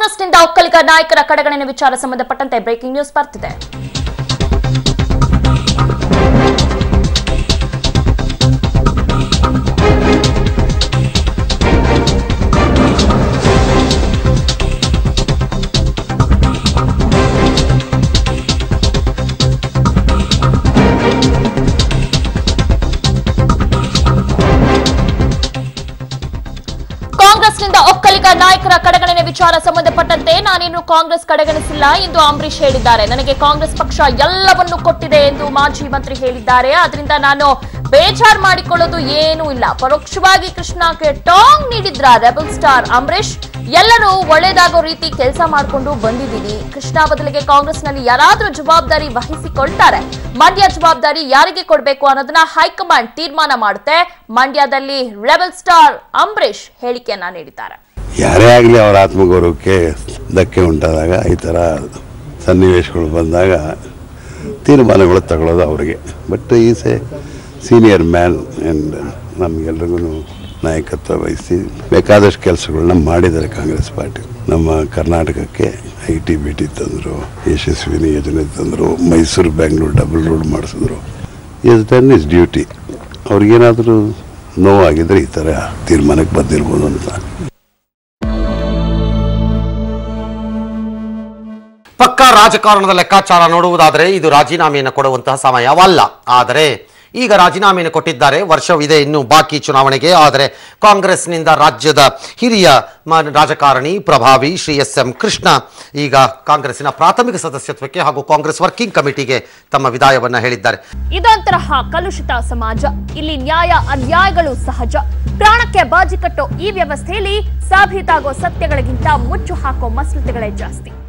ಕಾಂಗ್ರೆಸ್ನಿಂದ ಒಕ್ಕಲಿಗ ನಾಯಕರ ಕಡೆಗಣನೆ ವಿಚಾರ ಸಂಬಂಧಪಟ್ಟಂತೆ ಬ್ರೇಕಿಂಗ್ ನ್ಯೂಸ್ ಬರ್ತಿದೆ. ಕಾಂಗ್ರೆಸ್ನಿಂದ ಒಕ್ಕಲಿಗ ನಾಯಕರ ಕಡೆಗಣನೆ ವಿಚಾರ ಸಂಬಂಧಪಟ್ಟಂತೆ ನಾನೇನು ಕಾಂಗ್ರೆಸ್ ಕಡೆಗಣಿಸಿಲ್ಲ ಎಂದು ಅಂಬರೀಶ್ ಹೇಳಿದ್ದಾರೆ. ನನಗೆ ಕಾಂಗ್ರೆಸ್ ಪಕ್ಷ ಎಲ್ಲವನ್ನೂ ಕೊಟ್ಟಿದೆ ಎಂದು ಮಾಜಿ ಮಂತ್ರಿ ಹೇಳಿದ್ದಾರೆ. ಆದ್ರಿಂದ ನಾನು ಬೇಜಾರು ಮಾಡಿಕೊಳ್ಳೋದು ಏನೂ ಇಲ್ಲ. ಪರೋಕ್ಷವಾಗಿ ಕೃಷ್ಣಗೆ ಟಾಂಗ್ ನೀಡಿದ್ರ ರೆಬಲ್ ಸ್ಟಾರ್ ಅಂಬರೀಶ್. ಎಲ್ಲರೂ ಒಳ್ಳೇದಾಗೋ ರೀತಿ ಕೆಲಸ ಮಾಡಿಕೊಂಡು ಬಂದಿದ್ದೀವಿ. ಕೃಷ್ಣ ಬದಲಿಗೆ ಕಾಂಗ್ರೆಸ್ನಲ್ಲಿ ಯಾರಾದ್ರೂ ಜವಾಬ್ದಾರಿ ವಹಿಸಿಕೊಳ್ತಾರೆ. ಮಂಡ್ಯ ಜವಾಬ್ದಾರಿ ಯಾರಿಗೆ ಕೊಡಬೇಕು ಅನ್ನೋದನ್ನ ಹೈಕಮಾಂಡ್ ತೀರ್ಮಾನ ಮಾಡುತ್ತೆ. ಮಂಡ್ಯದಲ್ಲಿ ರೆಬಲ್ ಸ್ಟಾರ್ ಅಂಬರೀಶ್ ಹೇಳಿಕೆಯನ್ನ ನೀಡಿದ್ದಾರೆ. ಯಾರೇ ಆಗಲಿ ಅವರ ಆತ್ಮಗೌರವಕ್ಕೆ ಧಕ್ಕೆ ಉಂಟಾದಾಗ ಈ ಥರ ಸನ್ನಿವೇಶಗಳು ಬಂದಾಗ ತೀರ್ಮಾನಗಳು ತಗೊಳ್ಳೋದು ಅವರಿಗೆ. But is a senior man and ನಮಗೆಲ್ರಿಗೂ ನಾಯಕತ್ವ ವಹಿಸಿ ಬೇಕಾದಷ್ಟು ಕೆಲಸಗಳನ್ನ ಮಾಡಿದ್ದಾರೆ ಕಾಂಗ್ರೆಸ್ ಪಾರ್ಟಿ. ನಮ್ಮ ಕರ್ನಾಟಕಕ್ಕೆ IT BT ತಂದರು, ಯಶಸ್ವಿನಿ ಯೋಜನೆ ತಂದರು, ಮೈಸೂರು ಬೆಂಗಳೂರು ಡಬಲ್ ರೋಡ್ ಮಾಡಿಸಿದ್ರು. Is done is duty. ಅವ್ರಿಗೇನಾದರೂ ನೋವಾಗಿದ್ರೆ ಈ ಥರ ತೀರ್ಮಾನಕ್ಕೆ ಬಂದಿರ್ಬೋದು ಅಂತ. ಪಕ್ಕಾ ರಾಜಕಾರಣದ ಲೆಕ್ಕಾಚಾರ ನೋಡುವುದಾದರೆ ಇದು ರಾಜೀನಾಮೆಯನ್ನು ಕೊಡುವಂತಹ ಸಮಯವಲ್ಲ. ಆದರೆ ಈಗ ರಾಜೀನಾಮೆಯನ್ನು ಕೊಟ್ಟಿದ್ದಾರೆ. ವರ್ಷವಿದೆ ಇನ್ನು ಬಾಕಿ ಚುನಾವಣೆಗೆ. ಆದರೆ ಕಾಂಗ್ರೆಸ್ನಿಂದ ರಾಜ್ಯದ ಹಿರಿಯ ರಾಜಕಾರಣಿ ಪ್ರಭಾವಿ ಶ್ರೀ SM ಕೃಷ್ಣ ಈಗ ಕಾಂಗ್ರೆಸ್ಸಿನ ಪ್ರಾಥಮಿಕ ಸದಸ್ಯತ್ವಕ್ಕೆ ಹಾಗೂ ಕಾಂಗ್ರೆಸ್ ವರ್ಕಿಂಗ್ ಕಮಿಟಿಗೆ ತಮ್ಮ ವಿದಾಯವನ್ನ ಹೇಳಿದ್ದಾರೆ. ಇದೊಂತರಹ ಕಲುಷಿತ ಸಮಾಜ. ಇಲ್ಲಿ ನ್ಯಾಯ ಅನ್ಯಾಯಗಳು ಸಹಜ. ಪ್ರಾಣಕ್ಕೆ ಬಾಜಿ ಕಟ್ಟೋ ಈ ವ್ಯವಸ್ಥೆಯಲ್ಲಿ ಸಾಬೀತಾಗೋ ಸತ್ಯಗಳಿಗಿಂತ ಮುಚ್ಚು ಹಾಕೋ ಮಸಲತೆಗಳೇ ಜಾಸ್ತಿ.